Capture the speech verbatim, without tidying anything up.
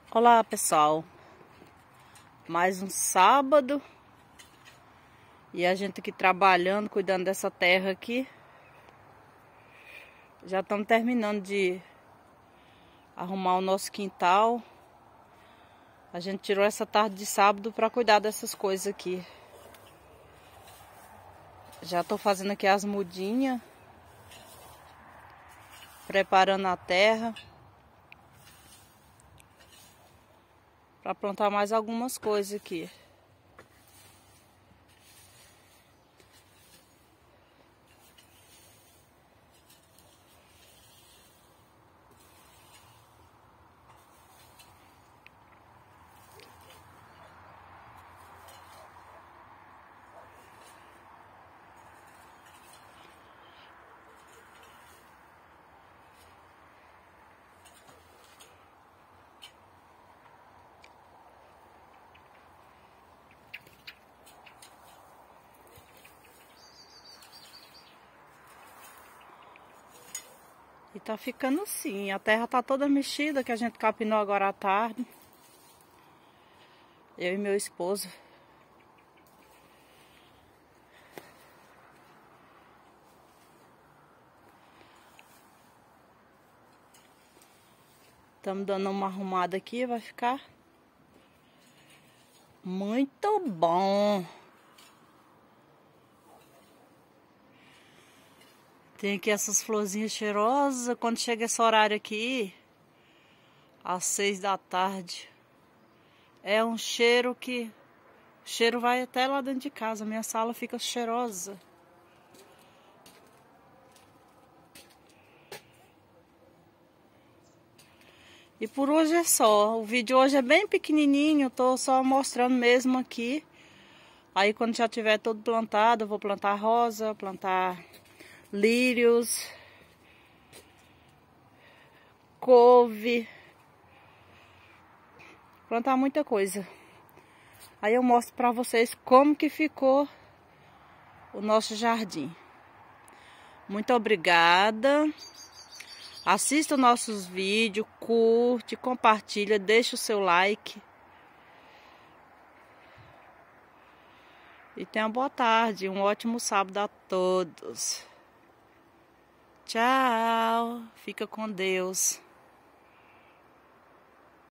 Olá pessoal, mais um sábado e a gente aqui trabalhando, cuidando dessa terra aqui. Já estamos terminando de arrumar o nosso quintal. A gente tirou essa tarde de sábado para cuidar dessas coisas aqui. Já estou fazendo aqui as mudinhas, preparando a terra para plantar mais algumas coisas aqui. E tá ficando assim, a terra tá toda mexida, que a gente capinou agora à tarde. Eu e meu esposo. Estamos dando uma arrumada aqui, vai ficar muito bom. Tem aqui essas florzinhas cheirosas. Quando chega esse horário aqui, às seis da tarde, é um cheiro que... O cheiro vai até lá dentro de casa. Minha sala fica cheirosa. E por hoje é só. O vídeo hoje é bem pequenininho. Eu tô só mostrando mesmo aqui. Aí quando já tiver todo plantado, eu vou plantar rosa, plantar lírios, couve, plantar muita coisa. Aí eu mostro pra vocês como que ficou o nosso jardim. Muito obrigada. Assista os nossos vídeos, curte, compartilha, deixa o seu like. E tenha uma boa tarde, um ótimo sábado a todos. Tchau, fica com Deus.